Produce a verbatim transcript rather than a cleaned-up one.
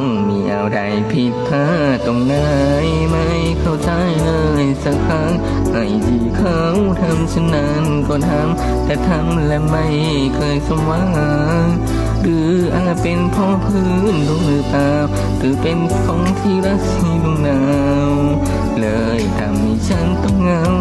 มีอะไรผิดพลาดตรงไหนไม่เข้าใจเลยสักครั้งไอ้ที่เขาทำฉะนั้นก็ทำแต่ทำและไม่เคยสมหวังหรืออาจเป็นเพราะพื้นดวงหรือเปล่าหรือเป็นของที่รักที่ดวงดาวเลยทำให้ฉันต้องเหงา